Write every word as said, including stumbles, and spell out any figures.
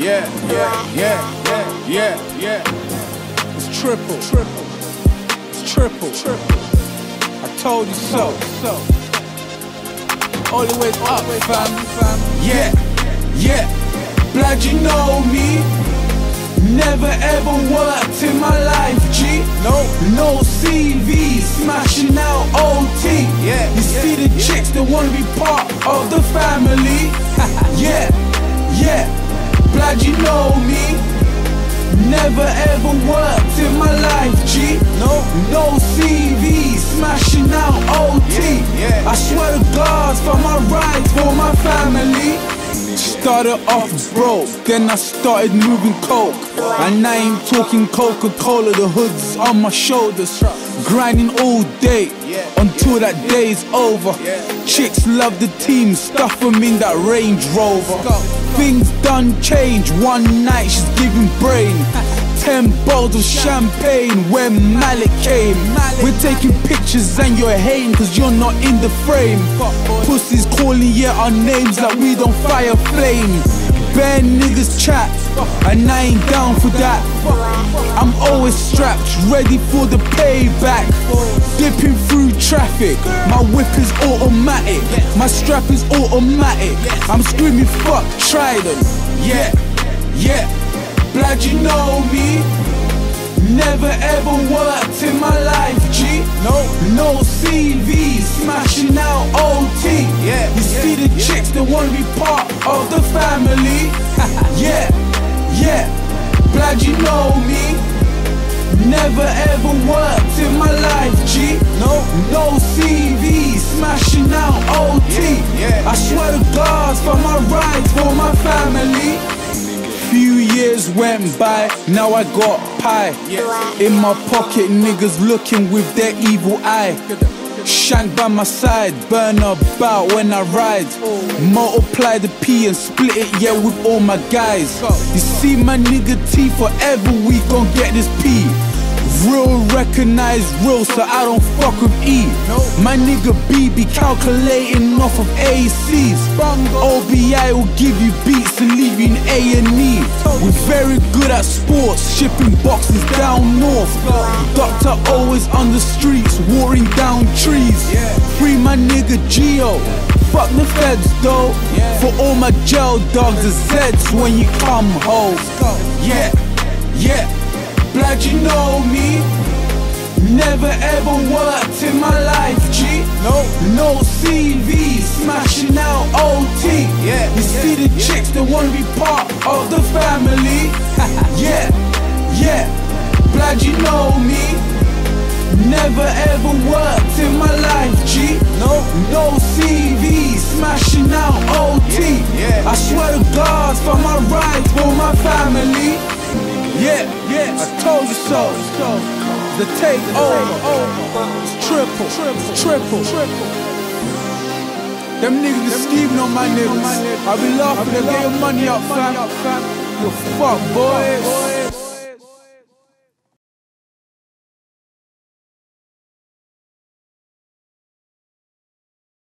yeah, yeah, yeah, yeah, yeah, yeah. It's triple, triple, it's triple, triple. I told you so, so. All the way up, fam, fam. Yeah, yeah. Blood, you know me. Never ever worked in my life, G. No, no C V, smashing out O T. Yeah, you yeah, see the yeah. chicks that wanna be part of the family. Yeah, yeah. Blood, you know me. Never ever worked in my life, G. No, no C V, smashing out O T. Yeah, yeah, I swear to God, for my rights, for my family. Started off broke, then I started moving coke. And I ain't talking Coca-Cola, the hood's on my shoulders. Grinding all day, until that day's over. Chicks love the team, stuff them in that Range Rover. Things done change, one night she's giving brain. Ten bottles of champagne when Malik came. We're taking pictures and you're hating cause you're not in the frame. Pussies calling yeah our names like we don't fire flame. Bare niggas chat and I ain't down for that. I'm always strapped, ready for the payback. Dipping through traffic, my whip is automatic. My strap is automatic. I'm screaming fuck Trident. Yeah, yeah. Blood, you know me. Never ever worked in my life, G. No, no C V, smashing out O T. Yeah, you see the chicks that wanna be part of the family. Yeah, yeah. Blood, you know me. Never ever worked in my life, G. No, no C V, smashing out O T. I swear to God, for my rights, for my family. Few years went by, now I got pie. In my pocket, niggas looking with their evil eye. Shank by my side, burn about when I ride. Multiply the P and split it, yeah, with all my guys. You see my nigga T, forever we gon' get this P. Real recognize real, so I don't fuck with E. My nigga B be calculating off of A Cs. O B I will give you beats and leave you in A and E. We're very good at sports, shipping boxes down north. Doctor always on the streets, watering down trees. Free my nigga Geo, fuck the feds though. For all my jail dogs, the Zeds when you come home. Yeah, yeah. Blood, you know me. Never ever worked in my life, G. No, no C V, smashing out O T. Yeah, you see the chicks that wanna be part of the family. Yeah, yeah. Blood, you know me. Never ever worked in my life, G. No, no C V, smashing out O T. I swear to God, for my rights, for my family. Yeah, yeah, I told you so. The takeover, it's triple, triple, triple, triple. Them niggas be scheming on my niggas. I be laughing, they get your money up, fam. You fuck boys.